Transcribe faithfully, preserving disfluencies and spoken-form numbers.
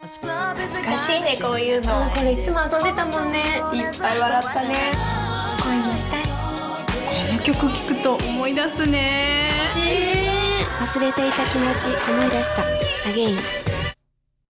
懐かしいね、こういうの。 これいつも遊んでたもんね。 いっぱい笑ったね。 恋もしたし。 この曲聴くと思い出すね。 忘れていた気持ち思い出した。アゲイン。